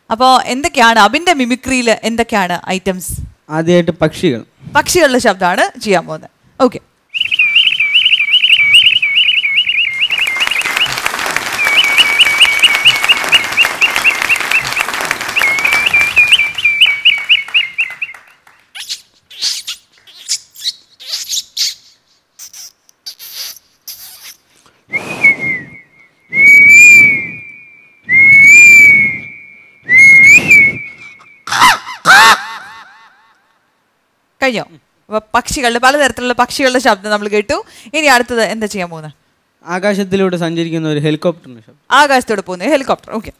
അപ്പോൾ എന്തൊക്കെയാണ് അബിന്റെ മിമിക്രിയിൽ എന്തൊക്കെയാണ് ഐറ്റംസ്? ആദ്യമായിട്ട് പക്ഷികളുടെ ശബ്ദമാണ് ചെയ്യാൻ പോകുന്നത്. ഓക്കെ. കഴിഞ്ഞോ? പക്ഷികളുടെ പലതരത്തിലുള്ള പക്ഷികളുടെ ശബ്ദം നമ്മൾ കേട്ടു. ഇനി അടുത്തത് എന്താ ചെയ്യാൻ പോകുന്നത്? ആകാശത്തിലൂടെ സഞ്ചരിക്കുന്ന ഒരു ഹെലികോപ്റ്ററിന്റെ ശബ്ദം. ആകാശത്തോടെ പോകുന്ന ഹെലികോപ്റ്റർ. ഓക്കെ.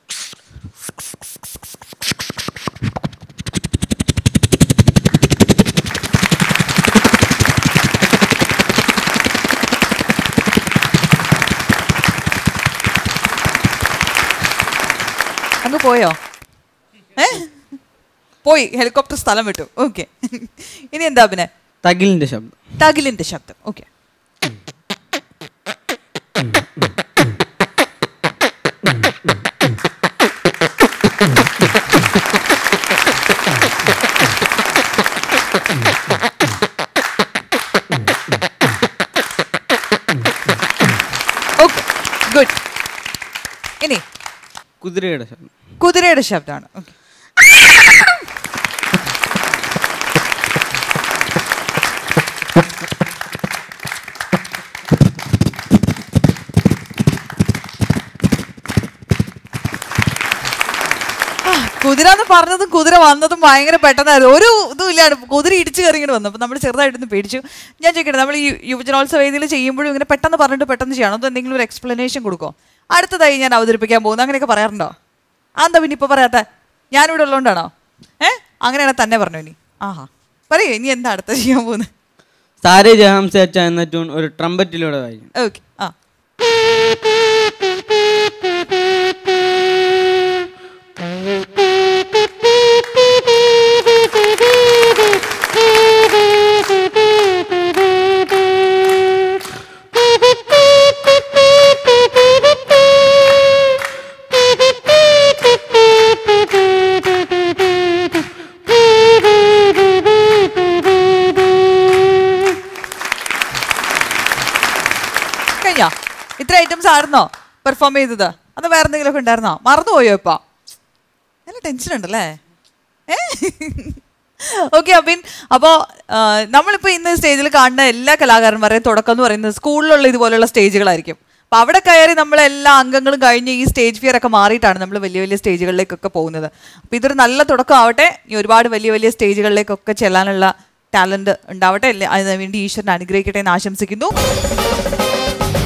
അങ്ങ് പോയോ? പോയി, ഹെലികോപ്റ്റർ സ്ഥലം വിട്ടു. ഓക്കെ. ഇനി എന്താ പിന്നെ? തകിലിന്റെ ശബ്ദം. ഓക്കെ. Okay, good. ഇനി കുതിരയുടെ ശബ്ദമാണ്. ഓക്കെ. കുതിര എന്ന് പറഞ്ഞതും കുതിര വന്നതും ഭയങ്കര പെട്ടെന്നായിരുന്നു. ഒരു ഇതും ഇല്ലാണ്ട് കുതിര ഇടിച്ചു കയറി ഇങ്ങനെ വന്നു. അപ്പം നമ്മൾ ചെറുതായിട്ടൊന്ന് പേടിച്ചു. ഞാൻ ചോദിക്കട്ടെ, നമ്മൾ ഈ യുവജനോത്സവ വേദിയിൽ ചെയ്യുമ്പോഴും ഇങ്ങനെ പെട്ടെന്ന് പറഞ്ഞിട്ട് പെട്ടെന്ന് ചെയ്യണം, അതോ എന്തെങ്കിലും ഒരു എക്സ്പ്ലനേഷൻ കൊടുക്കോ? അടുത്തതായി ഞാൻ അവതരിപ്പിക്കാൻ പോകുന്നു അങ്ങനെയൊക്കെ പറയാറുണ്ടോ? എന്താ പിന്നെ ഇപ്പൊ പറയാത്ത? ഞാനിവിടെ ഉള്ളതുകൊണ്ടാണോ? അങ്ങനെയാണ് തന്നെ പറഞ്ഞു. ഇനി പറയൂ, ഇനി എന്താ അടുത്ത ചെയ്യാൻ പോകുന്നത്? സാരേ ജഹാം സേ അച്ഛാ എന്ന ട്യൂൺ ഒരു ട്രംപറ്റിലൂടെ വായിക്കും. ഓക്കെ. ഇത്ര ഐറ്റംസ് ആയിരുന്നോ പെർഫോം ചെയ്തത്? അത് വേറെ എന്തെങ്കിലുമൊക്കെ ഉണ്ടായിരുന്നോ? മറന്നുപോയോ? ഇപ്പൊ നല്ല ടെൻഷൻ ഉണ്ടല്ലേ? ഓക്കെ അബിൻ, അപ്പോൾ നമ്മളിപ്പോൾ ഇന്ന് സ്റ്റേജിൽ കാണുന്ന എല്ലാ കലാകാരന്മാരെയും തുടക്കം എന്ന് പറയുന്നത് സ്കൂളിലുള്ള ഇതുപോലെയുള്ള സ്റ്റേജുകളായിരിക്കും. അപ്പോൾ അവിടെ കയറി നമ്മളെല്ലാ അംഗങ്ങളും കഴിഞ്ഞ് ഈ സ്റ്റേജ് ഫിയർ ഒക്കെ മാറിയിട്ടാണ് നമ്മൾ വലിയ വലിയ സ്റ്റേജുകളിലേക്കൊക്കെ പോകുന്നത്. അപ്പോൾ ഇതൊരു നല്ല തുടക്കം ആവട്ടെ. ഈ ഒരുപാട് വലിയ വലിയ സ്റ്റേജുകളിലേക്കൊക്കെ ചെല്ലാനുള്ള ടാലൻറ്റ് ഉണ്ടാവട്ടെ. അതിനുവേണ്ടി ഈശ്വരനെ അനുഗ്രഹിക്കട്ടെ എന്ന് ആശംസിക്കുന്നു.